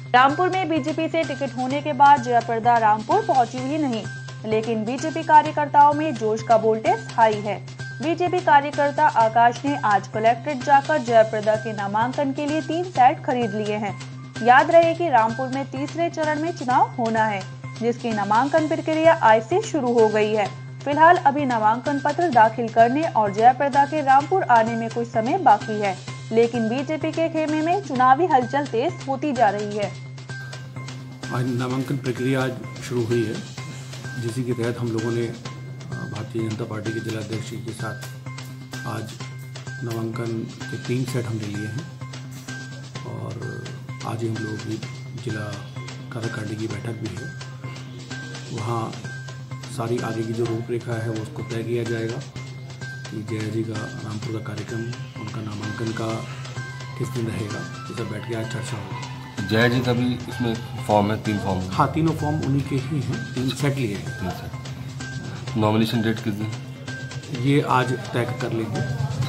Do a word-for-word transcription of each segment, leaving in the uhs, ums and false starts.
रामपुर में बीजेपी से टिकट होने के बाद जयाप्रदा रामपुर पहुंची ही नहीं, लेकिन बीजेपी कार्यकर्ताओं में जोश का वोल्टेज हाई है। बीजेपी कार्यकर्ता आकाश ने आज कलेक्ट्रेट जाकर जयाप्रदा के नामांकन के लिए तीन सेट खरीद लिए हैं। याद रहे कि रामपुर में तीसरे चरण में चुनाव होना है, जिसकी नामांकन प्रक्रिया आज से शुरू हो गई है। फिलहाल अभी नामांकन पत्र दाखिल करने और जयाप्रदा के रामपुर आने में कुछ समय बाकी है, लेकिन बीजेपी के खेमे में चुनावी हलचल तेज होती जा रही है। आज नामांकन प्रक्रिया आज शुरू हुई है, जिसी के तहत हम लोगों ने भारतीय जनता पार्टी के जिलाध्यक्ष के साथ आज नामांकन के तीन सेट हम ले लिए हैं और आज हम लोग भी जिला कार्यकारिणी की बैठक भी है। वहाँ सारी आगे की जो रूपरेखा है वो उसको तय किया जाएगा कि जया जी का रामपुर का कार्यक्रम, उनका नामांकन का किस दिन रहेगा, ये सब बैठ के आज चर्चा होगी। जया जी का भी इसमें फॉर्म है, तीन फॉर्म है। हाँ, तीनों फॉर्म उन्हीं के ही हैं, तीन सेट लिए हैं। तीन सेट। नॉमिनेशन डेट किस दिन? ये आज तय कर लेंगे।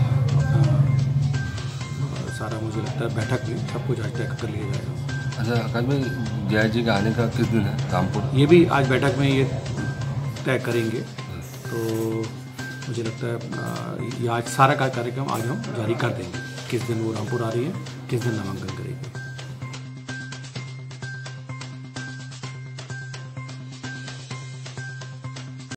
सारा मुझे लगता है बैठक में सब कुछ आज तय कर लिया जाएगा। अच्छा आकाश भाई, जया जी का आने का किस दिन है रामपुर? ये भी आज बैठक में ये तय करेंगे। तो मुझे लगता है ये आज सारा कार्यक्रम आज हम जारी कर देंगे, किस दिन वो रामपुर आ रही है, किस दिन नामांकन करेंगे।